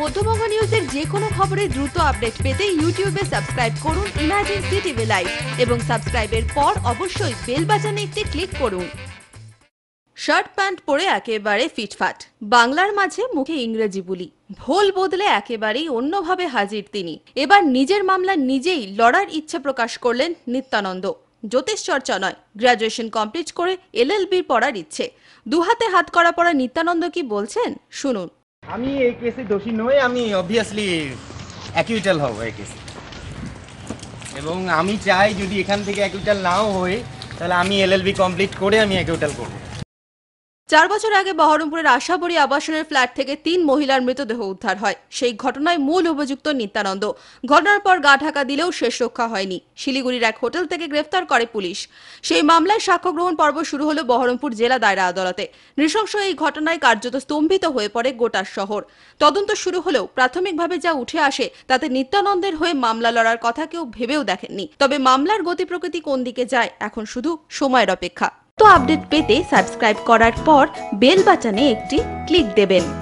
মধ্যবঙ্গ নিউজের যে কোনো খবরের দ্রুত আপডেট পেতে ইউটিউবে সাবস্ক্রাইব করুন ইমার্জেন্সি টিভি লাইভ এবং সাবস্ক্রাইবের পর অবশ্যই বেল বাটনে একটি ক্লিক করুন। শার্ট প্যান্ট পরে একেবারে ফিটফাট, বাংলার মাঝে মুখে ইংরেজি বুলি, ভোল বদলে একেবারেই অন্যভাবে হাজির তিনি। এবার নিজের মামলা নিজেই লড়ার ইচ্ছা প্রকাশ করলেন নিত্যানন্দ। জ্যোতিষ চর্চা নয়, গ্রাজুয়েশন কমপ্লিট করে এলএলবি পড়ার ইচ্ছে। দুহাতে হাত করা পড়া নিত্যানন্দ কি বলছেন শুনুন। আমি এই কেসে দোষী নই, আমি অবভিয়াসলি অ্যাকুইটাল হব এই কেসে, এবং আমি চাই যদি এখান থেকে অ্যাকুইটাল নাও হই তাহলে আমি এলএলবি কমপ্লিট করে আমি অ্যাকুইটাল করব। 4 বছর আগে বহরমপুরের আশাবরী আবাসনের ফ্ল্যাট থেকে 3 মহিলার মৃতদেহ উদ্ধার হয়। সেই ঘটনায় মূল অভিযুক্ত নিত্যানন্দ। ঘটনার পর গা ঢাকা দিলেও শেষ রক্ষা হয়নি। শিলিগুড়ির এক হোটেল থেকে গ্রেফতার করে পুলিশ। সেই মামলায় সাক্ষ্য গ্রহণ পর্ব শুরু হলো বহরমপুর জেলা দায়রা আদালতে। নৃশংস এই ঘটনায় কার্যত স্তম্ভিত হয়ে পড়ে গোটা শহর। তদন্ত শুরু হলেও প্রাথমিকভাবে যা উঠে আসে তাতে নিত্যানন্দের হয়ে মামলা লড়ার কথা কেউ ভেবেও দেখেননি। তবে মামলার গতি প্রকৃতি কোন দিকে যায় এখন শুধু সময়ের অপেক্ষা। তো আপডেট পেতে সাবস্ক্রাইব করার পর বেল বাটনে একটি ক্লিক দেবেন।